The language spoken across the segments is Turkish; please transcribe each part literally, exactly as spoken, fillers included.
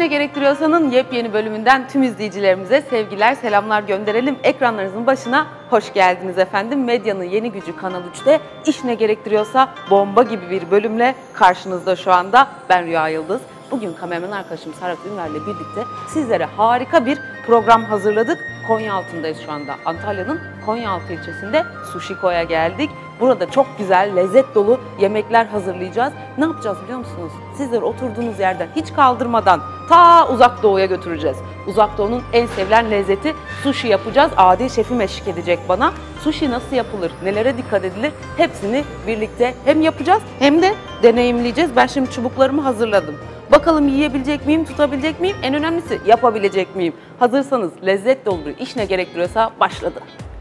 Ne Gerektiriyorsa'nın yepyeni bölümünden tüm izleyicilerimize sevgiler, selamlar gönderelim. Ekranlarınızın başına hoş geldiniz efendim. Medyanın yeni gücü Kanal üç'te İş Ne Gerektiriyorsa bomba gibi bir bölümle karşınızda şu anda. Ben Rüya Yıldız. Bugün kameraman arkadaşım Serhat Ünver'le birlikte sizlere harika bir program hazırladık. Konyaaltı'ndayız şu anda. Antalya'nın Konyaaltı ilçesinde Sushiko'ya geldik. Burada çok güzel, lezzet dolu yemekler hazırlayacağız. Ne yapacağız biliyor musunuz? Sizleri oturduğunuz yerden hiç kaldırmadan ta Uzak Doğu'ya götüreceğiz. Uzak Doğu'nun en sevilen lezzeti sushi yapacağız. Adil şefim eşlik edecek bana. Sushi nasıl yapılır, nelere dikkat edilir hepsini birlikte hem yapacağız hem de deneyimleyeceğiz. Ben şimdi çubuklarımı hazırladım. Bakalım yiyebilecek miyim, tutabilecek miyim? En önemlisi yapabilecek miyim? Hazırsanız lezzet dolu bir iş ne gerektiriyorsa başladı.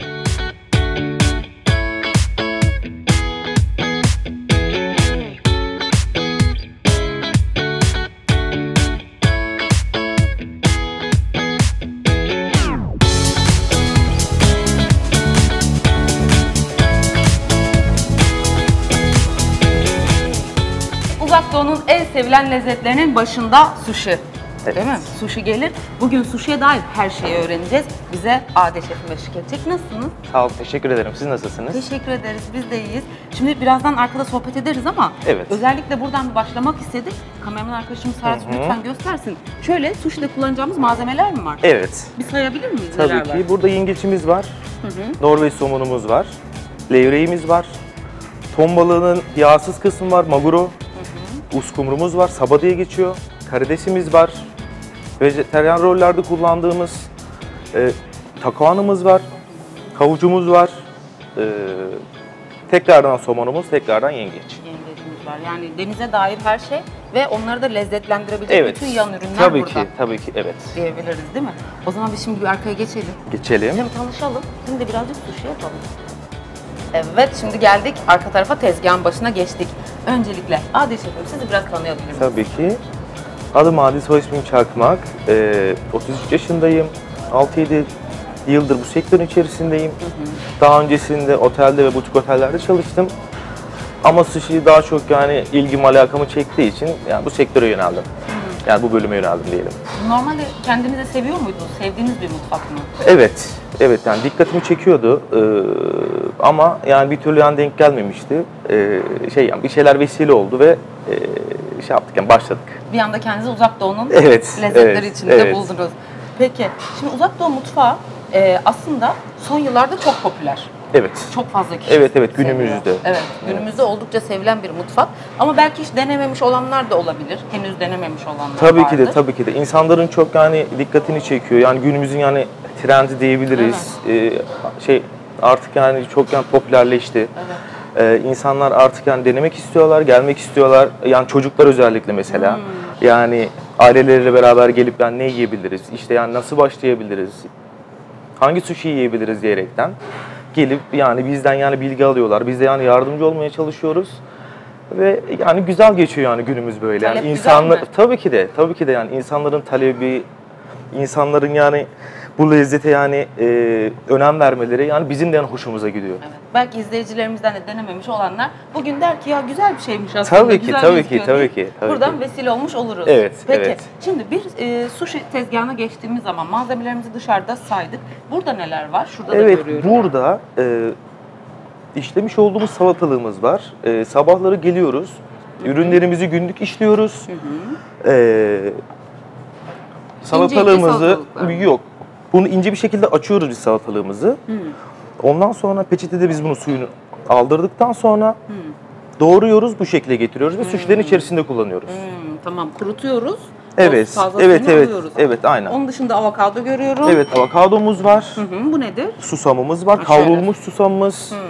Uzak Doğu'nun en sevilen lezzetlerinin başında sushi. Evet. Değil mi? Sushi gelir. Bugün sushi'ye dair her şeyi öğreneceğiz. Bize Adil şefim eşlik edecek. Nasılsınız? Sağ olun, teşekkür ederim. Siz nasılsınız? Teşekkür ederiz. Biz de iyiyiz. Şimdi birazdan arkada sohbet ederiz ama evet. Özellikle buradan bir başlamak istedik. Kameraman arkadaşımız Serhat lütfen göstersin. Şöyle sushi'de kullanacağımız malzemeler mi var? Evet. Bir sayabilir miyiz? Tabii Neler ki. Var? Burada yengeçimiz var. Hı hı. Norveç somonumuz var. Levreğimiz var. Ton balığının yağsız kısmı var. Maguro. Uskumrumuz var, saba diye geçiyor. Karidesimiz var. Vejeteryan rollerde kullandığımız e, takoğanımız var. Havucumuz var. E, tekrardan somonumuz, tekrardan yengeç. Yengecimiz var. Yani denize dair her şey ve onları da lezzetlendirebilecek evet. bütün yan ürünler tabii burada. Tabii ki, tabii ki, evet. Diyebiliriz değil mi? O zaman biz şimdi bir arkaya geçelim. Geçelim. Hem tanışalım, hem de birazcık sushi yapalım. Evet, şimdi geldik arka tarafa, tezgahın başına geçtik. Öncelikle Adil şefim sizi biraz tanıyabilir miyiz? Tabii ki. Adım Adil, soy ismim Çakmak. Ee, otuz üç yaşındayım. altı yedi yıldır bu sektörün içerisindeyim. Hı hı. Daha öncesinde otelde ve butik otellerde çalıştım. Ama sushi daha çok yani ilgim, alakamı çektiği için yani bu sektöre yöneldim. Hı. Yani bu bölüme yöneldim diyelim. Normalde kendinizi seviyor muydunuz? Sevdiğiniz bir mutfak mı? Evet. Evet, yani dikkatimi çekiyordu ee, ama yani bir türlü yani denk gelmemişti. Ee, şey yani bir şeyler vesile oldu ve e, şey yaptık yani başladık. Bir anda kendinizi Uzak Doğu'nun evet, lezzetleri evet, içinde evet. buldunuz. Peki, şimdi Uzak Doğu mutfağı e, aslında son yıllarda çok popüler. Evet. Çok fazla kişi Evet, evet, günümüzde. seviyor. Evet, günümüzde evet. Oldukça sevilen bir mutfak. Ama belki hiç denememiş olanlar da olabilir. Henüz denememiş olanlar tabii vardır. Tabii ki de, tabii ki de. İnsanların çok yani dikkatini çekiyor. Yani günümüzün yani trendi diyebiliriz. Ee, şey artık yani çok yani popülerleşti. Evet. Ee, insanlar artık yani denemek istiyorlar, gelmek istiyorlar. Yani çocuklar özellikle mesela. Hmm. Yani aileleriyle beraber gelip yani ne yiyebiliriz? İşte yani nasıl başlayabiliriz? Hangi sushi yiyebiliriz diyerekten gelip yani bizden yani bilgi alıyorlar. Biz de yani yardımcı olmaya çalışıyoruz. Ve yani güzel geçiyor yani günümüz böyle. Talep yani insanlar mi? tabii ki de tabii ki de yani insanların talebi, insanların yani bu lezzete yani e, önem vermeleri yani bizim de yani hoşumuza gidiyor. Evet. Belki izleyicilerimizden de denememiş olanlar bugün der ki ya güzel bir şeymiş aslında. Tabii ki, tabii ki, tabii ki. Tabii Buradan ki. vesile olmuş oluruz. Evet, Peki, evet. Şimdi bir e, sushi tezgahına geçtiğimiz zaman malzemelerimizi dışarıda saydık. Burada neler var? Şurada evet, da görüyorum. Evet, burada e, işlemiş olduğumuz salatalığımız var. E, sabahları geliyoruz. Hı-hı. Ürünlerimizi günlük işliyoruz. E, salatalığımızı yok. Bunu ince bir şekilde açıyoruz biz salatalığımızı. Hmm. Ondan sonra peçetede biz bunu suyunu aldırdıktan sonra hmm. doğruyoruz, bu şekilde getiriyoruz ve hmm. sushi'lerin içerisinde kullanıyoruz. Hmm, tamam, kurutuyoruz. Evet, evet, evet, alıyoruz. Evet, aynen. Onun dışında avokado görüyorum. Evet, avokadomuz var. Hı hı, bu nedir? Susamımız var, ha, kavrulmuş susamımız. Hmm.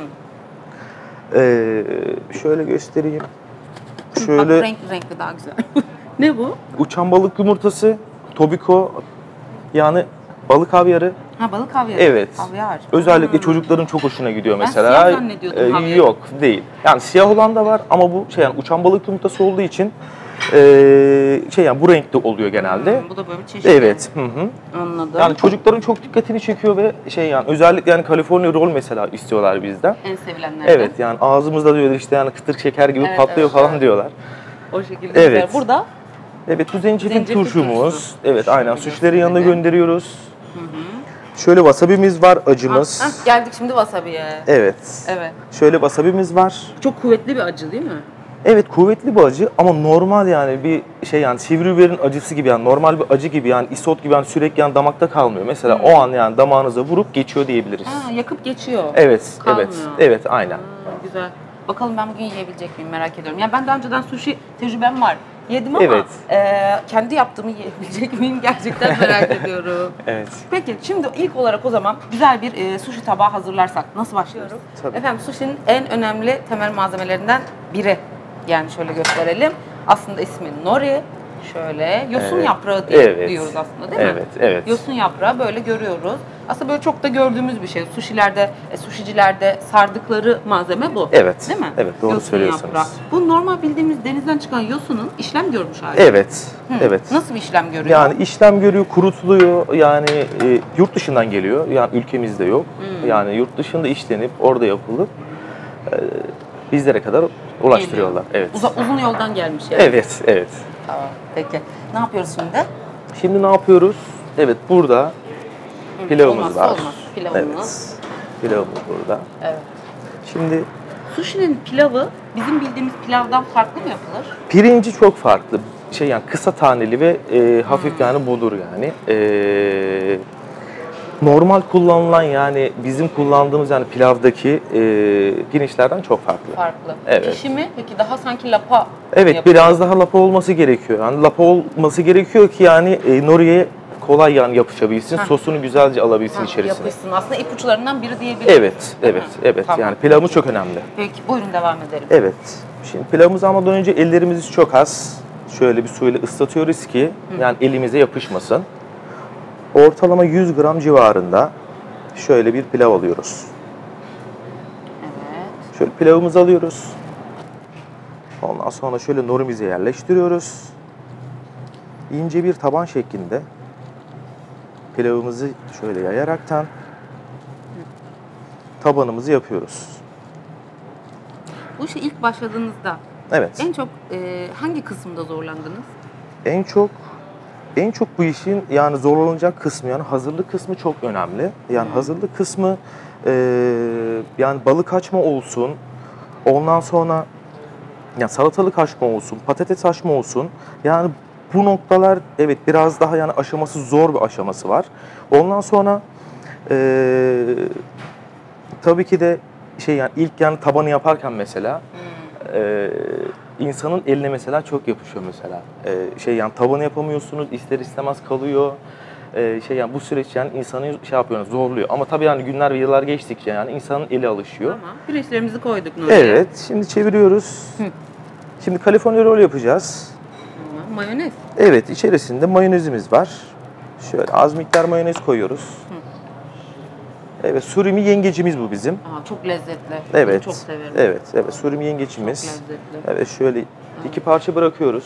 Ee, şöyle göstereyim. Şöyle. Bak, renkli renkli daha güzel. Ne bu? Uçan balık yumurtası, tobiko, yani balık havyarı. Ha, balık havyarı. Evet. Havyar. Özellikle hmm. çocukların çok hoşuna gidiyor mesela. Ben siyah zannediyordum ee, havyarı. Yok, değil. Yani siyah olan da var ama bu şey yani uçan balık yumurtası olduğu için ee, şey yani bu renkte oluyor genelde. Hmm, bu da böyle çeşitli. Evet. Hı hı. Anladım. Yani çocukların çok dikkatini çekiyor ve şey yani özellikle yani California roll mesela istiyorlar bizden. En sevilenlerden. Evet, yani ağzımızda diyorlar işte yani kıtır şeker gibi evet, patlıyor evet, falan evet. diyorlar. O şekilde. Evet. Burada Evet, bu zencefil, Zencefil turşumuz. turşusu. Evet, Şöyle aynen. Sushi'lerin yanına gösterelim. gönderiyoruz. Şöyle wasabimiz var, acımız. Ha, ha, geldik şimdi wasabi'ye. Evet. Evet. Şöyle wasabimiz var. Çok kuvvetli bir acı değil mi? Evet, kuvvetli bir acı ama normal yani bir şey yani sivri biberin acısı gibi yani normal bir acı gibi yani isot gibi yani sürekli yani damakta kalmıyor. Mesela o an yani damağınıza vurup geçiyor diyebiliriz. Ha, yakıp geçiyor. Evet, Kalmıyor. evet, evet, aynen. Ha, güzel. Bakalım ben bugün yiyebilecek miyim merak ediyorum. Yani ben daha önceden sushi tecrübem var. Yedim ama Evet. e, kendi yaptığımı yiyebilecek miyim gerçekten merak ediyorum. Evet. Peki şimdi ilk olarak o zaman güzel bir e, sushi tabağı hazırlarsak nasıl başlıyoruz? Tabii. Efendim sushi'nin en önemli temel malzemelerinden biri. Yani şöyle gösterelim. Aslında ismi nori. Şöyle yosun Evet. yaprağı diye Evet. diyoruz aslında değil mi? Evet, evet. Yosun yaprağı böyle görüyoruz. Aslında böyle çok da gördüğümüz bir şey. Sushilerde, e, sushicilerde sardıkları malzeme bu. Evet, Değil mi? evet, doğru Yosun söylüyorsunuz. yaprağı. Bu normal bildiğimiz denizden çıkan yosunun işlem görmüş hali. Evet, Hı. evet. Nasıl bir işlem görüyor? Yani işlem görüyor, kurutuluyor. Yani e, yurt dışından geliyor. Yani ülkemizde yok. Hmm. Yani yurt dışında işlenip orada yapılıp e, bizlere kadar ulaştırıyorlar. Evet. Uza- uzun yoldan gelmiş yani. Evet, evet. Tamam. Peki. Ne yapıyoruz şimdi? Şimdi ne yapıyoruz? Evet, burada pilavımız Olmazsa var. olmaz. Pilavımız. Evet. Pilavımız burada. Evet. Şimdi Sushi'nin pilavı bizim bildiğimiz pilavdan farklı mı yapılır? pirinci çok farklı. Şey yani kısa taneli ve e, hafif Hmm. yani bulur yani. E, normal kullanılan yani bizim kullandığımız yani pilavdaki e, pirinçlerden çok farklı. Farklı. Evet. Pişimi peki daha sanki lapa Evet, yapıyor. biraz daha lapa olması gerekiyor. Yani lapa olması gerekiyor ki yani e, noriye kolay yani yapışabilsin, Heh. sosunu güzelce alabilsin Ha, içerisine. yapışsın. Aslında ipuçlarından biri diyebiliriz. Evet, evet, Hı, evet. tamam. Yani pilavımız çok önemli. Peki buyurun devam edelim. Evet. Şimdi pilavımızı almadan önce ellerimizi çok az şöyle bir suyla ıslatıyoruz ki yani elimize yapışmasın. Ortalama yüz gram civarında şöyle bir pilav alıyoruz. Evet. Şöyle pilavımızı alıyoruz. Ondan sonra şöyle norimize yerleştiriyoruz. İnce bir taban şeklinde pilavımızı şöyle yayaraktan tabanımızı yapıyoruz. Bu işe ilk başladığınızda Evet. en çok e, hangi kısımda zorlandınız? En çok en çok bu işin yani zorlanacak kısmı yani hazırlık kısmı çok önemli. Yani Hmm. hazırlık kısmı e, yani balık açma olsun. Ondan sonra yani salatalık açma olsun, patates açma olsun. Yani bu noktalar evet biraz daha yani aşaması zor bir aşaması var. Ondan sonra e, tabii ki de şey yani ilk yani tabanı yaparken mesela e, insanın eline mesela çok yapışıyor mesela. E, şey yani tabanı yapamıyorsunuz, ister istemez kalıyor. E, şey yani bu süreç yani insanı şey yapıyor, yani zorluyor. Ama tabii yani günler ve yıllar geçtikçe yani insanın eli alışıyor. Tamam. Pirinçlerimizi koyduk Nuriye. Evet, şimdi çeviriyoruz. Hı. Şimdi California roll yapacağız. Tamam. Mayonez. Evet, içerisinde mayonezimiz var. Şöyle az miktar mayonez koyuyoruz. Evet, surimi yengecimiz bu bizim. Aa, çok lezzetli. Evet. Bunu çok severim. Evet, evet, surimi Çok yengecimiz. lezzetli. Evet, şöyle iki parça bırakıyoruz.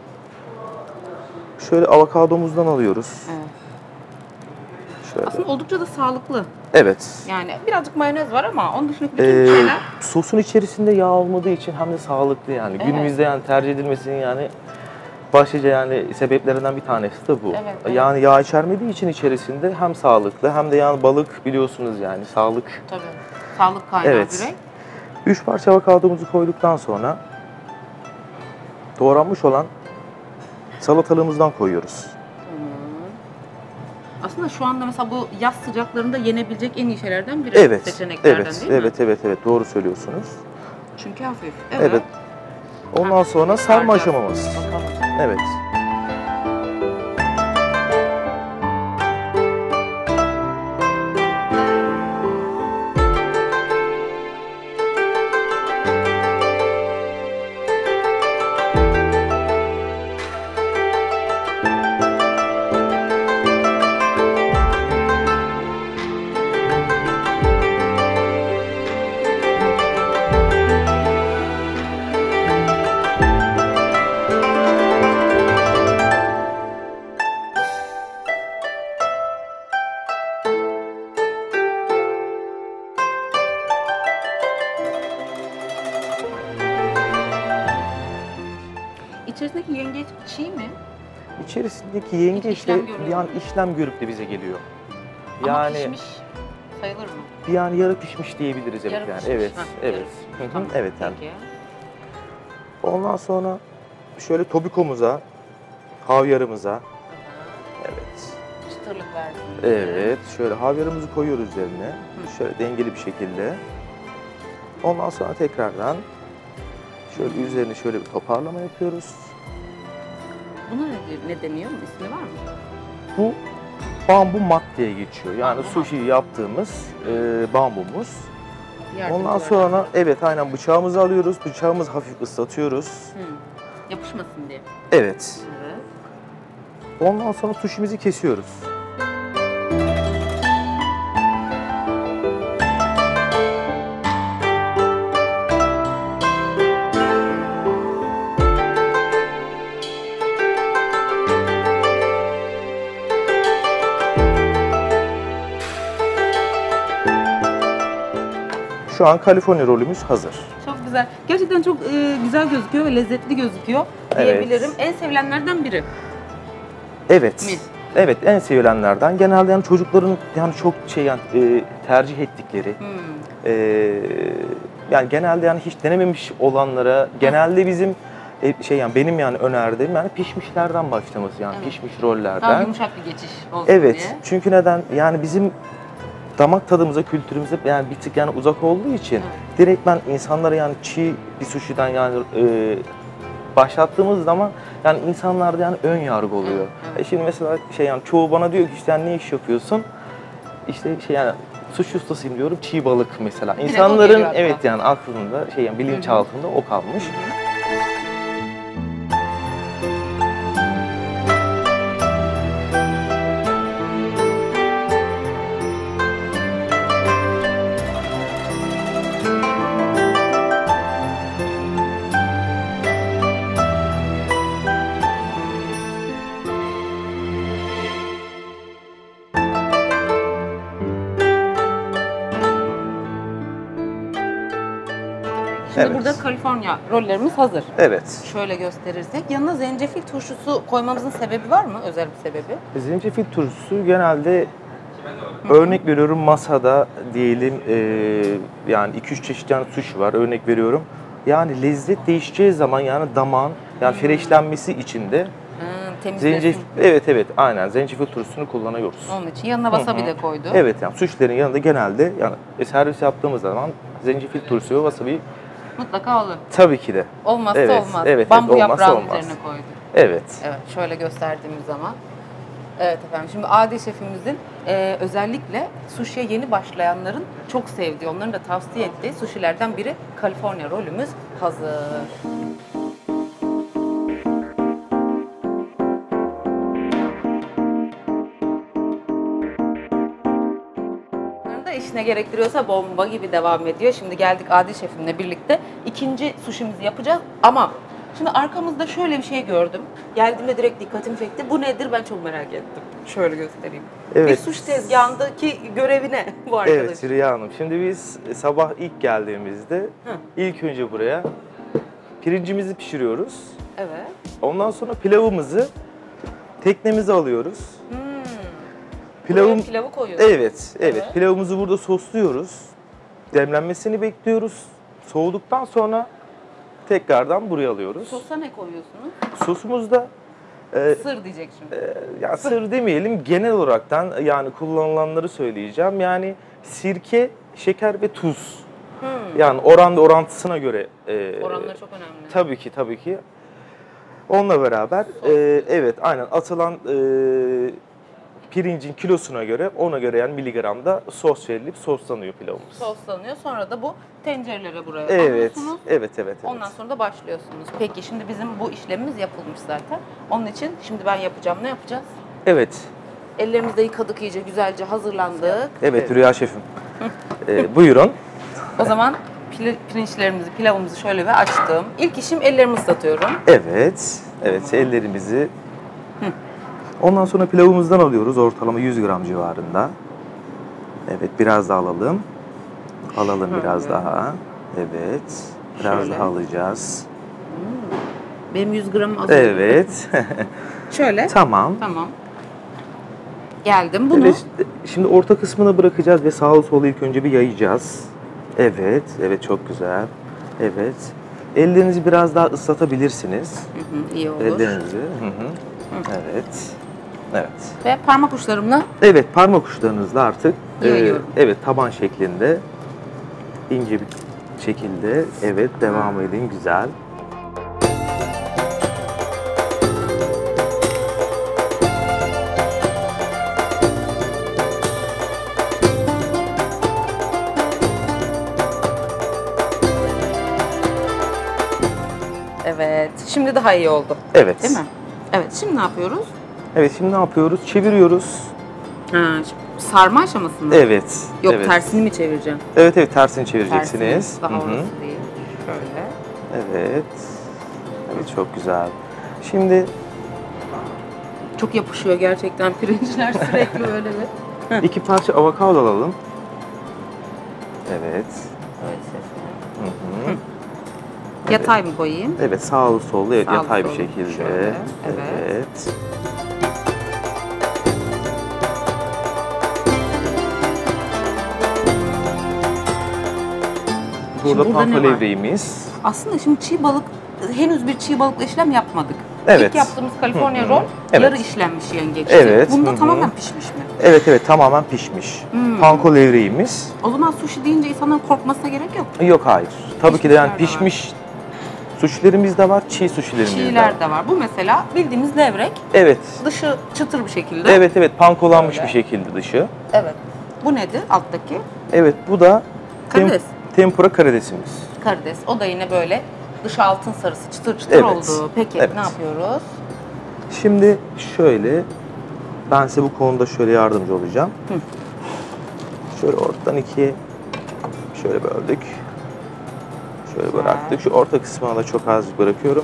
Şöyle avokadomuzdan alıyoruz. Evet. Şöyle. Aslında oldukça da sağlıklı. Evet. Yani birazcık mayonez var ama onun dışındaki bütün Ee, şeyler sosun içerisinde yağ olmadığı için hem de sağlıklı yani. Evet. Günümüzde yani tercih edilmesinin yani başlıca yani sebeplerinden bir tanesi de bu. Evet, evet. Yani yağ içermediği için içerisinde hem sağlıklı hem de yani balık biliyorsunuz yani sağlık. tabii sağlık kaynağı Evet. direkt. Üç parça avokadomuzu koyduktan sonra doğranmış olan salatalığımızdan koyuyoruz. Aslında şu anda mesela bu yaz sıcaklarında yenebilecek en iyi şeylerden biri. Evet. Seçeneklerden Evet. değil mi? Evet, evet, evet. Doğru söylüyorsunuz. Çünkü hafif. Evet. Ondan sonra sarma aşamamız. Bakalım. Evet. içerisindeki yengeç çiğ mi? İçerisindeki yengeç de işlem görüyor. yani işlem görüp de bize geliyor. Ama Yani pişmiş sayılır mı? yani yarı pişmiş diyebiliriz evet Yarı yani. pişmiş. Evet, Ha, evet. yarı. Hı hı, Tamam, evet yani. peki. Ondan sonra şöyle tobikomuza, havyarımıza, evet. Çıtırlık versin diye. Evet, şöyle havyarımızı koyuyoruz üzerine. Şöyle dengeli bir şekilde. Ondan sonra tekrardan şöyle üzerine şöyle bir toparlama yapıyoruz. Buna ne, ne deniyor? İsmi var mı? Bu bambu mat diye geçiyor. Yani Bambu sushi yaptığımız e, bambumuz. Yardımcı Ondan var. sonra evet aynen bıçağımızı alıyoruz. Bıçağımızı hafif ıslatıyoruz. Hı. Yapışmasın diye. Evet. Evet. Ondan sonra suşimizi kesiyoruz. Şu an Kaliforniya rolümüz hazır. Çok güzel. Gerçekten çok e, güzel gözüküyor ve lezzetli gözüküyor diyebilirim. En sevilenlerden biri. Evet. Mi? Evet, en sevilenlerden. Genelde yani çocukların yani çok şey yani e, tercih ettikleri. Hmm. e, yani genelde yani hiç denememiş olanlara genelde bizim e, şey yani benim yani önerdiğim yani pişmişlerden başlaması yani Evet. pişmiş rollerden. Daha yumuşak bir geçiş olsun Evet. diye. Çünkü neden? Yani bizim damak tadımıza, kültürümüze yani bir tık yani uzak olduğu için Evet. direkt ben insanlara yani çiğ bir sushi'den yani e, başlattığımız zaman yani insanlarda yani ön yargı oluyor. Evet, evet. E şimdi mesela şey yani çoğu bana diyor ki işte yani ne iş yapıyorsun? İşte şey yani sushi ustasıyım diyorum çiğ balık mesela. o İnsanların geliyor akla. evet yani aklında şey yani bilinçaltında o kalmış. Şimdi Evet. burada Kaliforniya rollerimiz hazır. Evet. Şöyle gösterirsek. Yanına zencefil turşusu koymamızın sebebi var mı? Özel bir sebebi. Zencefil turşusu genelde örnek veriyorum masada diyelim e, yani iki üç çeşit yani sushi var örnek veriyorum. Yani lezzet değişeceği zaman yani damağın yani freşlenmesi için de Hmm, temizlesin. zencefil evet evet aynen zencefil turşusunu kullanıyoruz. Onun için yanına wasabi de koydu. Evet yani sushi'lerin yanında genelde yani servis yaptığımız zaman zencefil turşusu ve wasabi Mutlaka olur. tabii ki de. Olmazsa Evet, olmaz. evet, Bambu evet, olmazsa yaprağının olmaz. üzerine koydu. Evet. Evet, şöyle gösterdiğimiz zaman. Evet efendim, şimdi Adil Şefimizin e, özellikle sushi'ye yeni başlayanların çok sevdiği, onların da tavsiye ettiği sushi'lerden biri Kaliforniya rolümüz hazır. da işine gerektiriyorsa bomba gibi devam ediyor. Şimdi geldik Adil Şefimle birlikte ikinci suşimizi yapacağız ama şimdi arkamızda şöyle bir şey gördüm. Geldiğimde direkt dikkatimi çekti. Bu nedir ben çok merak ettim. Şöyle göstereyim. Evet. Bir sushi tezgahındaki görevi ne bu arkadaş? Evet Riya Hanım. Şimdi biz sabah ilk geldiğimizde Hı. ilk önce buraya pirincimizi pişiriyoruz. Evet. Ondan sonra pilavımızı teknemize alıyoruz. Hmm. Pilavım Buraya pilavı koyuyoruz. Evet, evet. Evet. Pilavımızı burada sosluyoruz. Demlenmesini bekliyoruz. Soğuduktan sonra tekrardan buraya alıyoruz. Sosa ne koyuyorsunuz? Sosumuzda e, Sır diyecek şimdi. e, ya sır demeyelim genel olaraktan yani kullanılanları söyleyeceğim. Yani sirke, şeker ve tuz. Hmm. Yani oranda orantısına göre. E, Oranları çok önemli. Tabii ki tabii ki. Onunla beraber e, evet aynen atılan e, pirincin kilosuna göre ona göre yani miligramda sos verilip soslanıyor pilavımız. Soslanıyor. Sonra da bu tencerelere buraya Evet, alıyorsunuz. evet, evet, evet. Ondan sonra da başlıyorsunuz. Peki şimdi bizim bu işlemimiz yapılmış zaten. Onun için şimdi ben yapacağım. Ne yapacağız? Evet, Ellerimizi de yıkadık iyice güzelce hazırlandık. evet Rüya Şefim. Ee, buyurun. O zaman pil- pirinçlerimizi, pilavımızı şöyle bir açtım. İlk işim ellerimi ıslatıyorum. Evet, evet ellerimizi. Ondan sonra pilavımızdan alıyoruz ortalama yüz gram civarında. Evet, biraz daha alalım. Alalım biraz daha. Evet, biraz Şöyle. daha alacağız. Benim yüz gramım az oldu. Evet. Şöyle. Tamam. Tamam. Geldim. Bunu Evet, şimdi orta kısmına bırakacağız ve sağa sola ilk önce bir yayacağız. Evet, evet çok güzel. Evet. Ellerinizi biraz daha ıslatabilirsiniz. Hı hı, iyi olur. Ellerinizi. Hı hı. Evet. Evet. Ve parmak uçlarımla Evet, parmak uçlarınızla artık e, Yayıyorum. evet taban şeklinde ince bir şekilde evet devam edin güzel. evet. Şimdi daha iyi oldu. Evet. Değil mi? Evet. Şimdi ne yapıyoruz? Evet, şimdi ne yapıyoruz? Çeviriyoruz. Ha, sarma aşamasında. Evet. Yok evet. tersini mi çevireceğim? Evet evet tersini çevireceksiniz. Tersini. Daha Hı hı. orası değil. Şöyle. Evet. Evet çok güzel. Şimdi Çok yapışıyor gerçekten pirinçler sürekli öyle bir. iki parça avokado alalım. Evet. Evet şefim. Hı hı. Yatay mı koyayım? Evet sağlı sollu evet, Sağlı yatay bir sollu. şekilde. Şöyle, evet. Evet. Burada, burada ne panko var? levreğimiz. Aslında şimdi çiğ balık, henüz bir çiğ balıkla işlem yapmadık. Evet. İlk yaptığımız California Hı hı. roll Evet. yarı işlenmiş yengeçti. Evet, Bunda hı hı. tamamen pişmiş mi? Evet evet tamamen pişmiş. Hmm. Panko levreğimiz. O zaman sushi deyince insanların korkmasına gerek yok. Yok hayır. Tabii ki de yani Pişmişler de var. pişmiş suşilerimiz de var, çiğ suşilerimiz de var. Çiğler de var. Bu mesela bildiğimiz levrek. Evet. Dışı çıtır bir şekilde. Evet evet pankolanmış Böyle. bir şekilde dışı. Evet. Bu nedir alttaki? Evet bu da tem- Karides. tempura karidesimiz. Karides. O da yine böyle dışı altın sarısı çıtır çıtır Evet. oldu. Peki Evet. ne yapıyoruz? Şimdi şöyle ben size bu konuda şöyle yardımcı olacağım. Hı. Şöyle ortadan ikiye şöyle böldük. Şöyle Güzel. bıraktık. Şu orta kısmına da çok az bırakıyorum.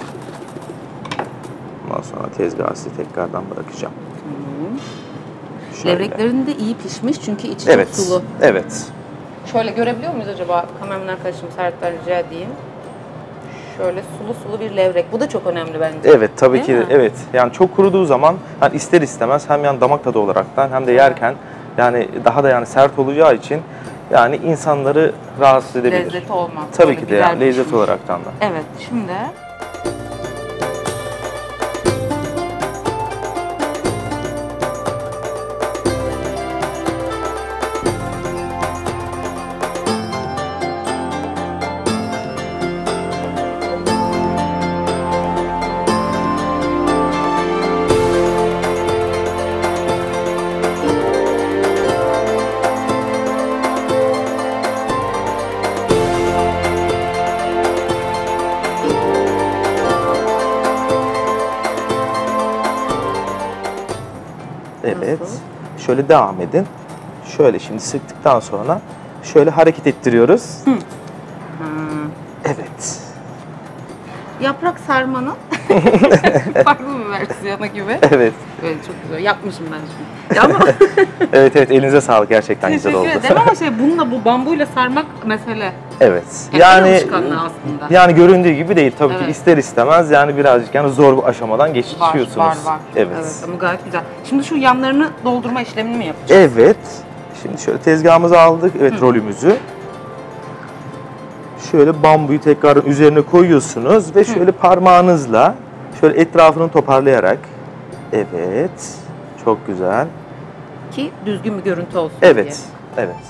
Ondan sonra tezgahı size tekrardan bırakacağım. Hı. Şöyle. Levreklerin de iyi pişmiş çünkü içi Evet. çok sulu. Evet. Şöyle görebiliyor muyuz acaba? Kameraman arkadaşım Serhat'tan rica edeyim. Şöyle sulu sulu bir levrek. Bu da çok önemli bence. Evet tabii Değil ki mi? evet. Yani çok kuruduğu zaman hani ister istemez hem yani damak tadı olaraktan hem de yerken yani daha da yani sert olacağı için yani insanları rahatsız edebilir. Lezzeti olmaz. Tabii Böyle ki de güzel yani lezzet pişmiş. olaraktan da. Evet şimdi Evet. Nasıl? Şöyle devam edin. Şöyle şimdi sıktıktan sonra şöyle hareket ettiriyoruz. Hı. Evet. yaprak sarmanın farklı bir versiyonu gibi. Evet. Böyle çok güzel. Yapmışım ben şimdi. Ya ama Evet evet elinize sağlık gerçekten güzel oldu. teşekkür ederim ama şey bununla bu bambuyla sarmak mesele. Evet. Yani, Yani alışkanlığı aslında. yani göründüğü gibi değil tabii Evet. ki ister istemez yani birazcık yani zor bir aşamadan Var, geçiyorsunuz. var, var. Evet. Ama gayet güzel. Şimdi şu yanlarını doldurma işlemini mi yapacağız? Evet. Şimdi şöyle tezgahımızı aldık. Evet rolümüzü. Şöyle bambuyu tekrar üzerine koyuyorsunuz ve şöyle parmağınızla şöyle etrafını toparlayarak. Evet. Çok güzel. Ki düzgün bir görüntü olsun Evet. diye. Evet.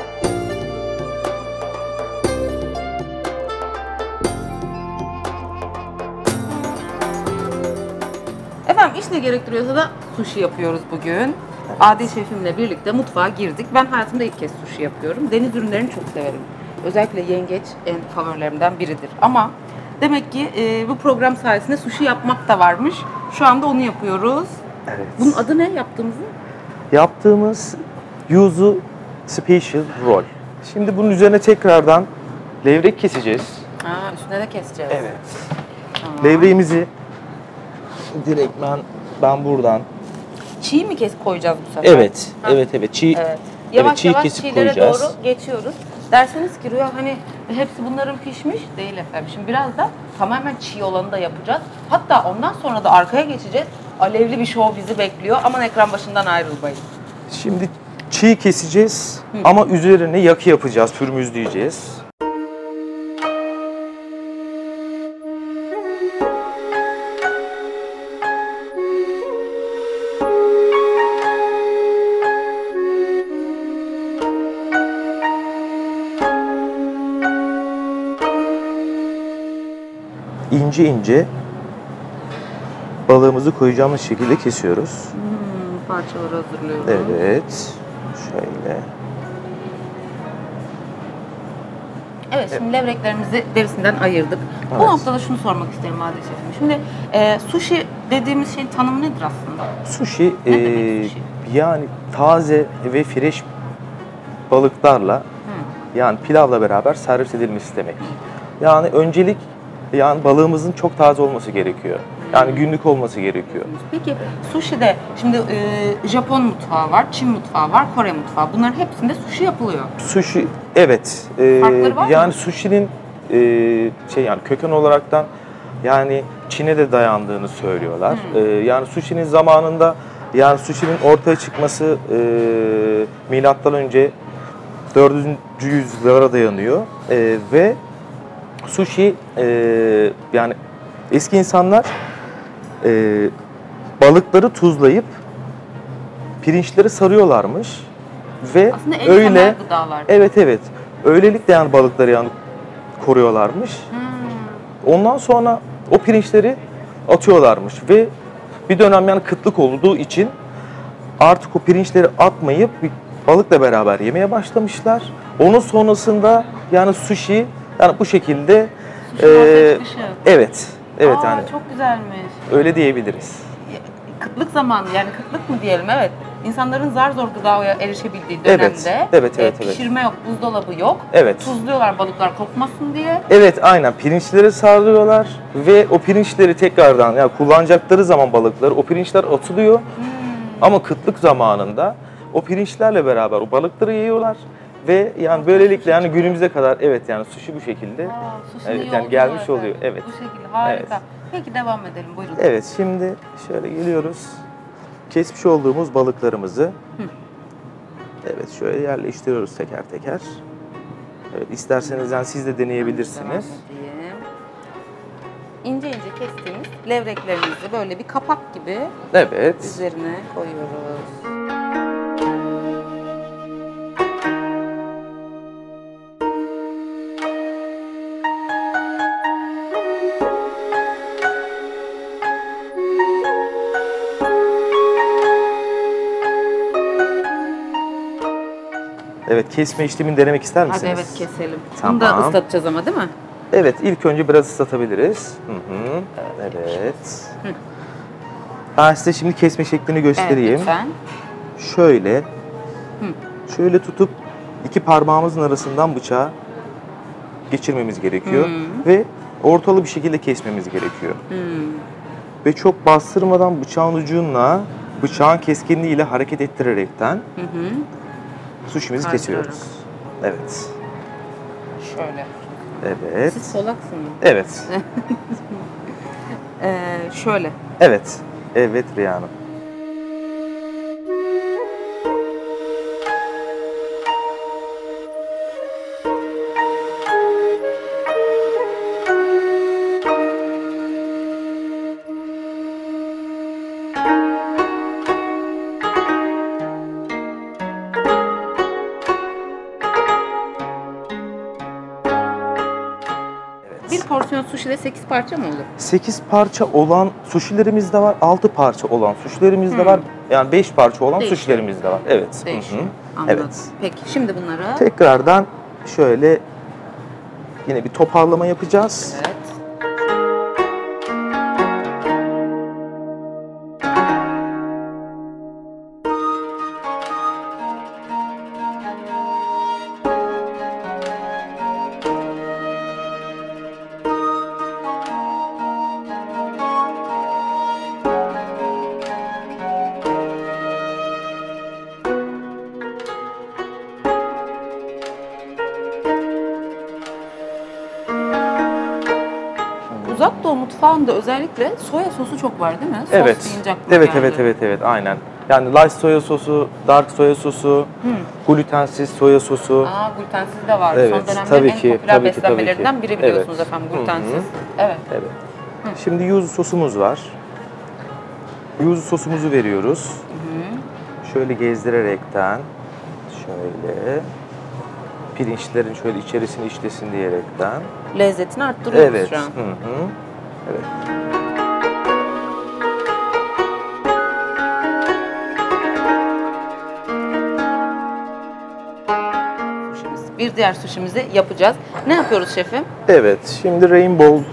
Efendim iş ne gerektiriyorsa da sushi yapıyoruz bugün. Adil şefimle birlikte mutfağa girdik. Ben hayatımda ilk kez sushi yapıyorum. Deniz ürünlerini çok severim. Özellikle yengeç en favorilerimden biridir. Ama demek ki e, bu program sayesinde sushi yapmak da varmış. Şu anda onu yapıyoruz. Evet. Bunun adı ne yaptığımızın? Yaptığımız yuzu special roll. Şimdi bunun üzerine tekrardan levrek keseceğiz. Aa, üstüne de keseceğiz. Evet. Tamam. Levreğimizi direkt ben ben buradan. Çiğ mi kes koyacağız bu sefer? Evet. Ha. Evet evet çiğ. Evet. Yavaş evet, çiğ yavaş kesip çiğlere koyacağız. doğru geçiyoruz. Derseniz ki Rüya hani Ve hepsi bunların pişmiş değil efendim. Şimdi biraz da tamamen çiğ olanı da yapacağız. Hatta ondan sonra da arkaya geçeceğiz. Alevli bir şov bizi bekliyor. Aman ekran başından ayrılmayın. Şimdi çiğ keseceğiz Hı. ama üzerine yakı yapacağız, pürmüzleyeceğiz. İnce ince balığımızı koyacağımız şekilde kesiyoruz. Hmm, parçaları hazırlıyoruz. Evet. Şöyle. Evet, şimdi evet. levreklerimizi derisinden ayırdık. Evet. Bu noktada şunu sormak isterim Adil Şefim. Şimdi e, sushi dediğimiz şeyin tanımı nedir aslında? Sushi, ne e, sushi? Yani taze ve fresh balıklarla hmm. yani pilavla beraber servis edilmesi demek. Yani öncelik yani balığımızın çok taze olması gerekiyor. Yani günlük olması gerekiyor. Peki sushi'de şimdi e, Japon mutfağı var, Çin mutfağı var, Kore mutfağı. Bunların hepsinde sushi yapılıyor. Sushi evet. E, Farkları var yani mı? sushi'nin e, şey yani köken olaraktan yani Çin'e de dayandığını söylüyorlar. Hmm. E, yani sushi'nin zamanında yani sushi'nin ortaya çıkması e, milattan önce dördüncü yüzyıllara dayanıyor e, ve sushi e, yani eski insanlar e, balıkları tuzlayıp pirinçleri sarıyorlarmış ve aslında en öyle temel gıdalar. Evet evet. Öylelikle yani balıkları yani koruyorlarmış. Hmm. Ondan sonra o pirinçleri atıyorlarmış ve bir dönem yani kıtlık olduğu için artık o pirinçleri atmayıp balıkla beraber yemeye başlamışlar. Onun sonrasında yani sushi yani bu şekilde sushi e, evet. Evet Aa, yani. Çok güzelmiş. Öyle diyebiliriz. Kıtlık zamanı yani kıtlık mı diyelim evet. İnsanların zar zor gıdaya erişebildiği dönemde evet, evet, evet, e, pişirme evet. yok, buzdolabı yok. Evet. Tuzluyorlar balıklar kokmasın diye. Evet aynen pirinçleri sarıyorlar ve o pirinçleri tekrardan yani kullanacakları zaman balıkları o pirinçler atılıyor. Hmm. Ama kıtlık zamanında o pirinçlerle beraber o balıkları yiyorlar. Ve yani böylelikle yani günümüze kadar evet yani sushi bu şekilde Aa, evet, yani gelmiş oluyor. Evet. Bu şekilde harika. Evet. Peki devam edelim buyurun. Evet şimdi şöyle geliyoruz. Kesmiş olduğumuz balıklarımızı Hı. evet şöyle yerleştiriyoruz teker teker. Evet isterseniz yani siz de deneyebilirsiniz. İnce ince kestiğimiz levreklerimizi böyle bir kapak gibi evet. üzerine koyuyoruz. Evet, kesme işlemini denemek ister misiniz? Hadi evet keselim. Tamam. Bunu da ıslatacağız ama değil mi? Evet, ilk önce biraz ıslatabiliriz. Hı hı. Evet. Hı. Ben size şimdi kesme şeklini göstereyim. Evet, lütfen. Şöyle, Hı. şöyle tutup iki parmağımızın arasından bıçağı geçirmemiz gerekiyor. Hı. Ve ortalı bir şekilde kesmemiz gerekiyor. Hı. Ve çok bastırmadan bıçağın ucunla, bıçağın keskinliğiyle hareket ettirerekten hı hı. Sushimizi kesiyoruz. Evet. Şöyle. Evet. Siz solaksınız. Evet. ee, şöyle. Evet. Evet Riya Hanım. Bir porsiyon sushi'de sekiz parça mı olur? sekiz parça olan sushi'lerimiz de var, altı parça olan sushi'lerimiz de hmm. var. Yani beş parça olan Değişiyor. sushi'lerimiz de var. Evet. Değişiyor. Anladım. Evet. Peki şimdi bunları tekrardan şöyle yine bir toparlama yapacağız. Evet. Uzak Doğu mutfağında özellikle soya sosu çok var değil mi? Sos Evet. deyince aklıma Evet, geldi. evet, evet, evet, aynen. Yani light soya sosu, dark soya sosu, glutensiz soya sosu. Aa, glutensiz de var. Evet, Son dönemlerin tabii en ki, popüler tabii ki, tabii ki. beslenmelerinden biri biliyorsunuz Evet. efendim, Hı hı. glutensiz. Evet. Evet. Şimdi yuzu sosumuz var. Yuzu sosumuzu veriyoruz. Şöyle gezdirerekten, şöyle pirinçlerin şöyle içerisine işlesin diyerekten. Lezzetini arttırıyoruz Evet. şu an. Hı hı. Evet. Suşimiz. Bir diğer suşimizi yapacağız. Ne yapıyoruz şefim? Evet. Şimdi rainbow.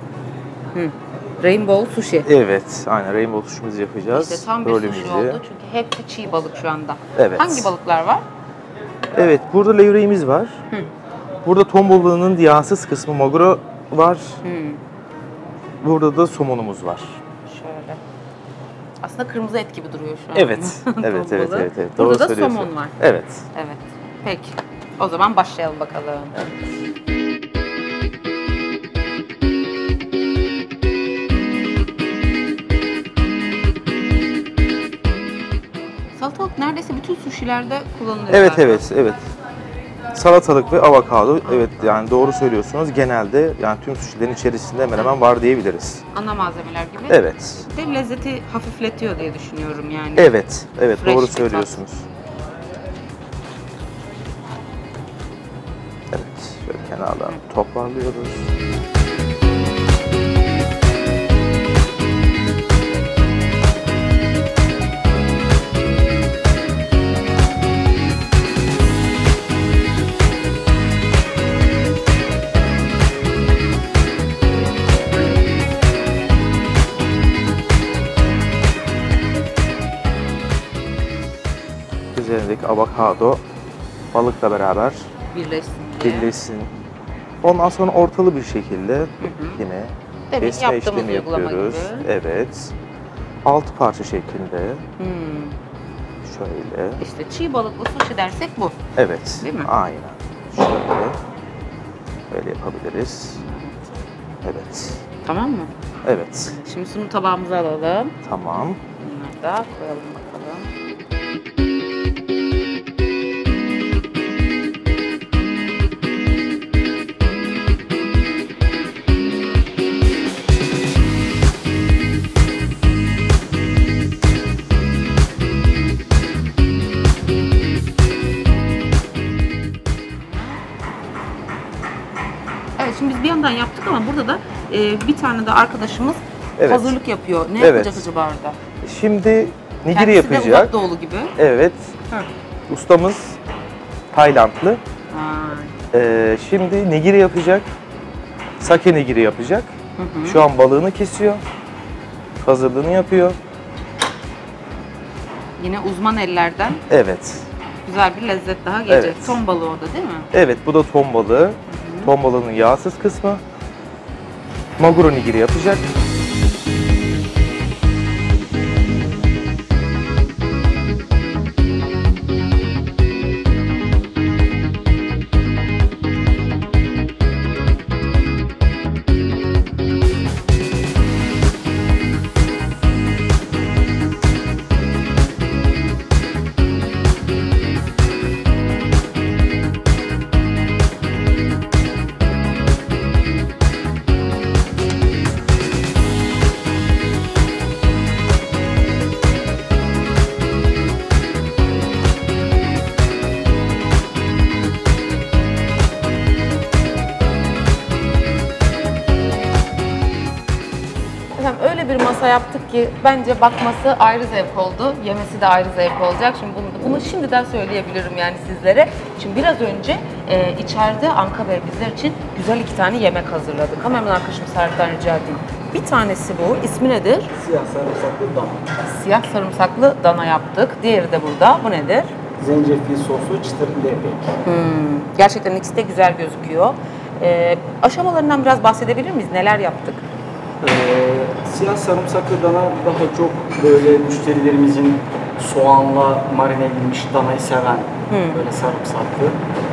Rainbow sushi. Evet. Aynen rainbow suşimizi yapacağız. İşte tam bir Rolümüzü. sushi oldu çünkü hepsi çiğ balık şu anda. Evet. Hangi balıklar var? Evet. Burada levreğimiz var. Burada ton balığının yağsız kısmı maguro var. Burada da somonumuz var. Şöyle. Aslında kırmızı et gibi duruyor şu an. Evet. Ton Evet, evet, balığı. evet, evet. Burada Doğru da söylüyorsun. somon var. Evet. Evet. Peki. O zaman başlayalım bakalım. Salatalık neredeyse bütün suşilerde kullanılıyor. Evet, galiba. evet, evet. Salatalık ve avokado. Evet, yani doğru söylüyorsunuz. Genelde yani tüm suşilerin içerisinde hemen hemen var diyebiliriz. Ana malzemeler gibi. Evet. De lezzeti hafifletiyor diye düşünüyorum yani. Evet, evet, Fresh doğru bir tat. söylüyorsunuz. Evet, şöyle kenardan toparlıyoruz. Üzerindeki avokado balıkla beraber Birleşsin diye. birleşsin. Ondan sonra ortalı bir şekilde yine Demin kesme yaptığımız işlemi uygulama yapıyoruz. gibi. Evet. Altı parça şeklinde. Hmm. Şöyle. İşte çiğ balıklı sushi dersek bu. Evet. Değil mi? Aynen. Şöyle. Böyle yapabiliriz. Evet. Tamam mı? Evet. Şimdi sunum tabağımıza alalım. Tamam. Bunları da koyalım bakalım. Evet, şimdi biz bir yandan yaptık ama burada da e, bir tane de arkadaşımız Evet. hazırlık yapıyor. Ne Evet. yapacak acaba orada? Şimdi nigiri Kendisi de yapacak. Uzak Doğulu gibi. Evet. Hı. Ustamız Taylandlı. Vay. Ee, şimdi nigiri yapacak. Sake nigiri yapacak. Hı hı. Şu an balığını kesiyor. Hazırlığını yapıyor. Yine uzman ellerden Evet. güzel bir lezzet daha gelecek. Evet. Ton balığı orada değil mi? Evet, bu da ton balığı. Ton balığının yağsız kısmı. Maguro nigiri yapacak. Efendim öyle bir masa yaptık ki bence bakması ayrı zevk oldu, yemesi de ayrı zevk olacak. Şimdi bunu, bunu şimdiden söyleyebilirim yani sizlere. Şimdi biraz önce e, içeride Anka Bey bizler için güzel iki tane yemek hazırladı. Kameraman arkadaşım Serkan rica edeyim. Bir tanesi bu. İsmi nedir? Siyah sarımsaklı dana. Siyah sarımsaklı dana yaptık. Diğeri de burada. Bu nedir? Zencefil soslu çıtır lepek. Hmm, gerçekten ikisi de güzel gözüküyor. E, aşamalarından biraz bahsedebilir miyiz? Neler yaptık? Ee, siyah sarımsaklı dana daha çok böyle müşterilerimizin soğanla marine edilmiş danayı seven böyle sarımsaklı.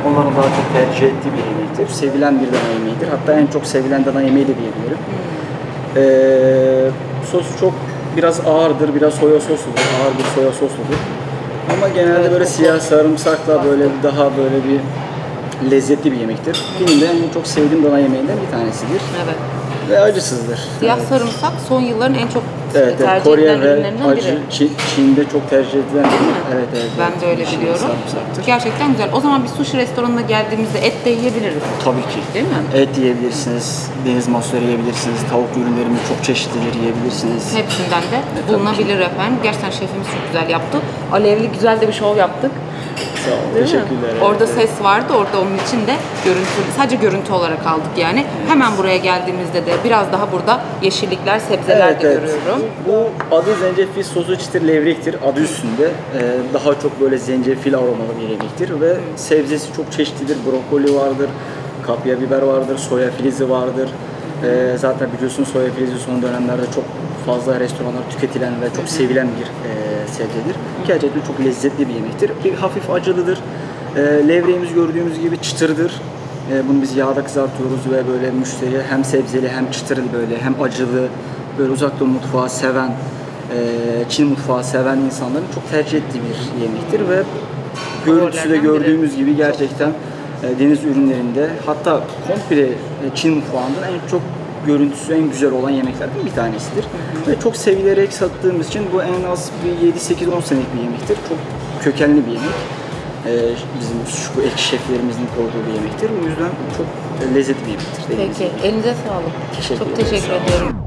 onların daha çok tercih ettiği bir yemektir. Sevilen bir dana yemeğidir. Hatta en çok sevilen dana yemeği de diyebilirim. Hmm. Ee, sos çok biraz ağırdır, biraz soya sosludur, ağır bir soya sosludur. Ama genelde evet, böyle siyah sarımsakla böyle daha böyle bir lezzetli bir yemektir. Benim de en çok sevdiğim dana yemeğinden bir tanesidir. Evet. Ve acısızdır. Siyah evet. sarımsak son yılların en çok evet, tercih evet. Kore edilen ve ürünlerinden acı, biri. Çin, Çin'de çok tercih edilen bir evet, evet, ben evet. de öyle Çin biliyorum. sarımsaktır. Gerçekten güzel. O zaman bir sushi restoranına geldiğimizde et de yiyebiliriz. Tabii ki. Değil mi? Et yiyebilirsiniz, deniz mahsulleri yiyebilirsiniz, tavuk ürünlerimiz çok çeşitlidir yiyebilirsiniz. Hepsinden de evet, bulunabilir efendim. Gerçekten şefimiz çok güzel yaptı. Alevli güzel de bir şov yaptık. Sağ olun, teşekkürler. Evet. Orada ses vardı, orada onun için de görüntü, sadece görüntü olarak aldık yani. Evet. Hemen buraya geldiğimizde de biraz daha burada yeşillikler, sebzeler evet, de evet. görüyorum. Bu adı zencefil sosu çıtır levrektir. Adı üstünde ee, daha çok böyle zencefil aromalı bir yemektir ve hmm. sebzesi çok çeşitlidir. Brokoli vardır, kapya biber vardır, soya filizi vardır. Ee, zaten biliyorsunuz soya filizi son dönemlerde çok fazla restoranlar tüketilen ve çok sevilen bir e, sebzedir. Gerçekten çok lezzetli bir yemektir. Bir hafif acılıdır. E, levreğimiz gördüğümüz gibi çıtırdır. E, bunu biz yağda kızartıyoruz ve böyle müşteriye hem sebzeli hem çıtırlı böyle hem acılı böyle uzak doğu mutfağı seven, e, Çin mutfağı seven insanların çok tercih ettiği bir yemektir ve görüntüsü de gördüğümüz gibi gerçekten e, deniz ürünlerinde hatta komple Çin mutfağından en çok görüntüsü en güzel olan yemeklerden bir tanesidir. Hı hı. Ve çok sevilerek sattığımız için bu en az bir yedi sekiz on senelik bir yemektir. Çok kökenli bir yemek. Ee, bizim şu ekşi şeflerimizin koyduğu bir yemektir. O yüzden çok lezzetli bir yemektir. Peki, elinize sağlık. Teşekkür çok ederim. teşekkür ediyorum.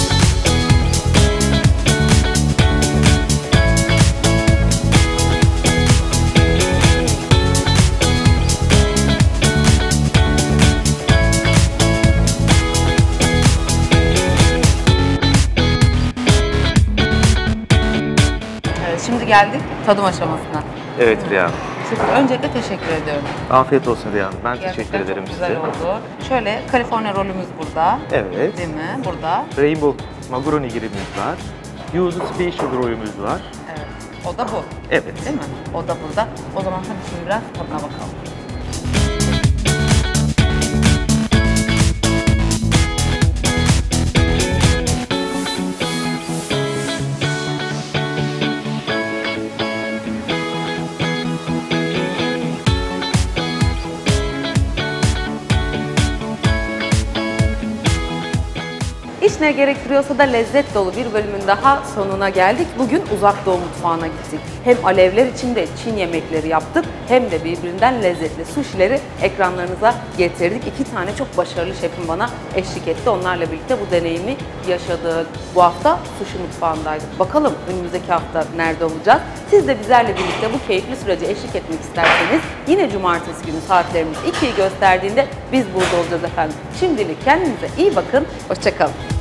Şimdi geldik tadım aşamasına. Evet Rüya Hanım. Şefim, öncelikle teşekkür ediyorum. Afiyet olsun Rüya Hanım. Ben Gerçekten teşekkür ederim çok güzel size. oldu. Şöyle California rolümüz burada. Evet. Değil mi? Burada. Rainbow maguro nigirimiz var. Yuzu special rolümüz var. Evet. O da bu. Evet. Değil mi? O da burada. O zaman hadi şimdi biraz tadına bakalım. İş ne gerektiriyorsa da lezzet dolu bir bölümün daha sonuna geldik. Bugün Uzak Doğu mutfağına gittik. Hem alevler içinde Çin yemekleri yaptık hem de birbirinden lezzetli sushileri ekranlarınıza getirdik. İki tane çok başarılı şefim bana eşlik etti. Onlarla birlikte bu deneyimi yaşadık. Bu hafta sushi mutfağındaydık. Bakalım önümüzdeki hafta nerede olacağız? Siz de bizlerle birlikte bu keyifli sürece eşlik etmek isterseniz yine cumartesi günü saatlerimiz ikiyi gösterdiğinde biz burada olacağız efendim. Şimdilik kendinize iyi bakın. Hoşça kalın.